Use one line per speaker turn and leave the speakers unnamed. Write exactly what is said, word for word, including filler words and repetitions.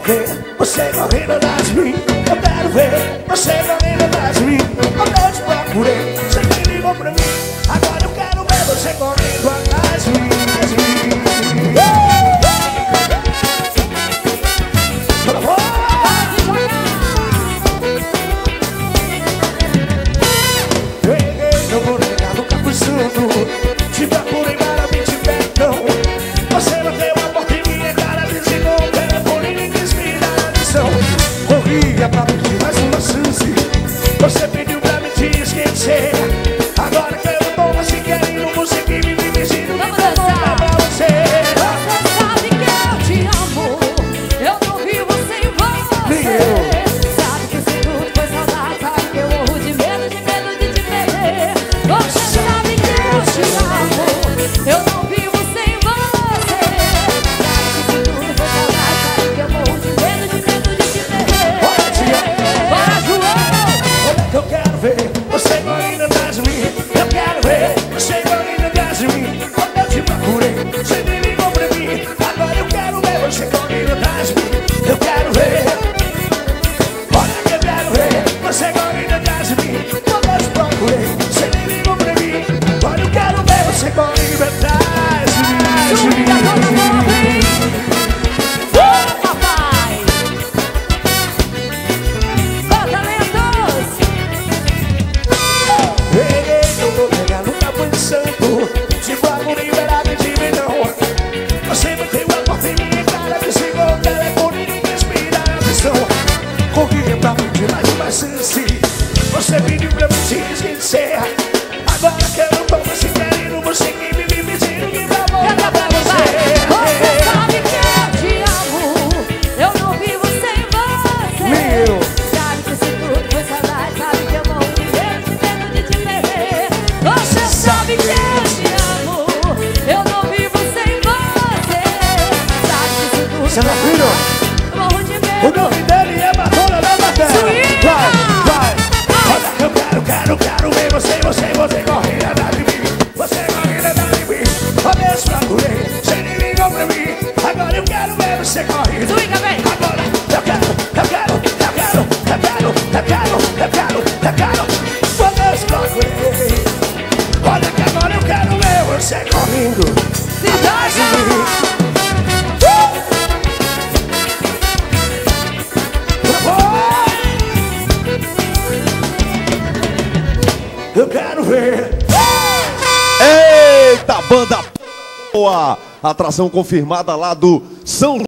ver você correndo atrás de mim. Eu quero ver você correndo atrás de mim. Quando eu te procurei, você me ligou pra mim. Agora eu quero ver você correndo atrás de mim, atrás de mim. Eu vou negar, nunca fui santo. Te procurei para me te perdão. Você bateu a porta em minha cara, desligou o telefone e quis me dar a lição. Corria pra pedir mais uma chance. Você pediu pra me te esquecer. Agora que eu tô assim querendo, você que me dirigindo, me contar pra você.
Você sabe que eu te amo. Eu não vivo sem você.
Nem eu.
Sabe que isso tudo foi saudade. Sabe que eu morro de medo, de medo de te perder. Você sabe que eu te amo. Eu não vivo sem você. Sabe que isso tudo foi saudade. Sabe que eu morro de medo, de medo de te perder. Bora, João!
Eu quero ver você correndo atrás de mim. Eu quero ver você correndo atrás de mim. Quando eu te procurei, você me ligou pra mim. Agora eu quero ver você correndo atrás de mim. Eu quero ver. Olha que eu quero ver você correndo atrás de mim. Quando eu te procurei, você me ligou pra mim. Agora eu quero ver você correndo atrás de mim.
Banda Toda Boa, vem! Uh, papai! Fortaletos!
Ei, eu vou pegar, nunca fui santo. Te procurei para me te ver não. Você bateu a porta em minha cara, desligou o telefone e quis me dar a lição. Corria pra pedir mais uma chance. Você pediu pra me te esquecer. Agora que eu não tô mais se querendo, você que me dirigindo, me dá volta pra você.
Você sabe que eu te amo. Eu não vivo sem você.
Nem eu.
Sabe que isso tudo foi saudade. Sabe que eu morro de medo, de medo de te perder. Você sabe que eu te amo. Eu não vivo sem você. Sabe que isso tudo
Você
foi
não viu?
saudade. Eu morro de
O
medo.
nome dele é Batalha da Batalha. Vai, vai. Olha, eu quero, quero, quero ver você, você, você correndo atrás de mim. Você correndo atrás de mim. Olha, eu te procurei, você me ligou pra mim. Agora eu quero ver você correndo.
Swinga, vem.
Agora eu quero, eu quero, eu quero, eu quero, eu quero, eu quero, eu quero. Quando eu te procurei, olha que agora eu quero ver você correndo atrás de mim. Eu quero ver.
Eita, Banda Boa! Atração confirmada lá do São